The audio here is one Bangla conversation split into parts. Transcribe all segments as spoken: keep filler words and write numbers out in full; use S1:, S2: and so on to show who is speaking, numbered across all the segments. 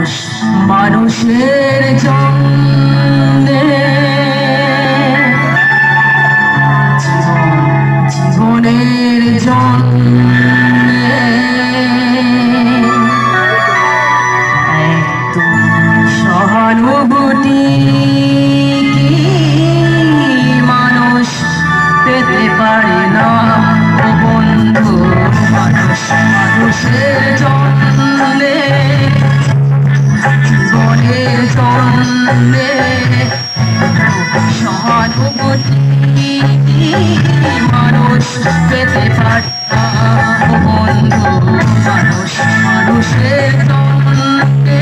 S1: মানুষ মানুষের জন্যে জীবনের জন্যে একটু সহানুভূতি মানুষ পেতে পারে না বন্ধু। মানুষ মানুষের জন্যে জীবনের জন্যে সহানুভূতি মানুষ পেতে পারে না বন্ধু। মানুষ মানুষের জন্যে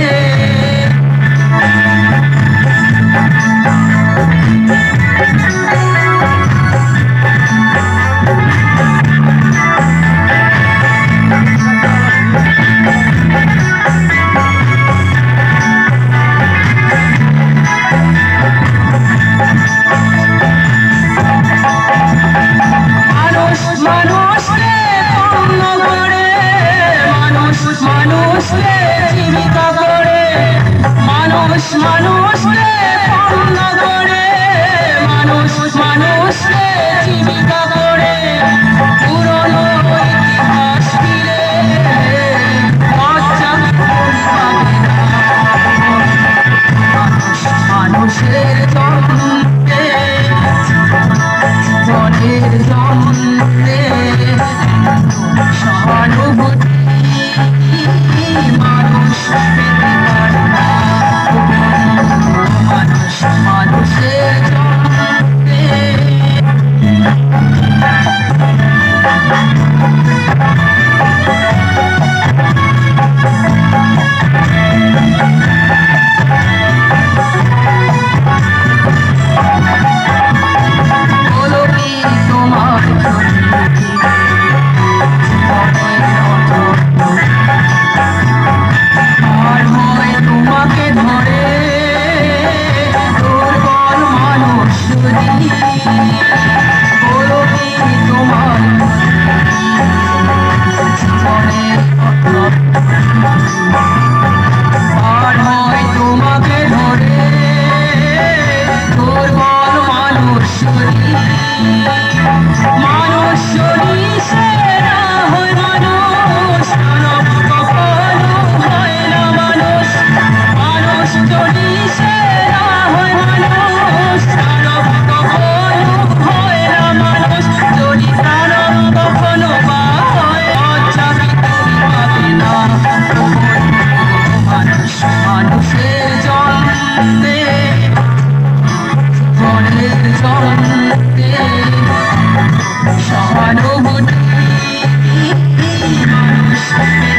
S1: মানুষকে জীবিকা করে, মানুষ মানুষকে পণ্য করে, মানুষ মানুষকে জীবিকা করে, পুরনো ইতিহাস ফিরে লজ্জা পাবে না। মানুষ মানুষের জন্যে জীবনের জন্যে সহানুভূতি মানুষ পেতে পারে না মানুষ মানুষের জন্যে। বলো কি তোমার তোমাকে ধরে দুর্বল মানুষ যদি বলো কি তোমার জীবনের আর হয় তোমাকে ধরে দুর্বল মানুষ যদি মানুষ যদি সেরা হয় মানুষ কখনো হয় না মানুষ মানুষ যদি সেরা হয় মানুষ দানব কখনো হয় না মানুষ যদি দানব কখনো বা হয় লজ্জা তুমি পাবে না মানুষ মানুষের জন্যে জীবনের জন্যে সহানুভূতি মানুষ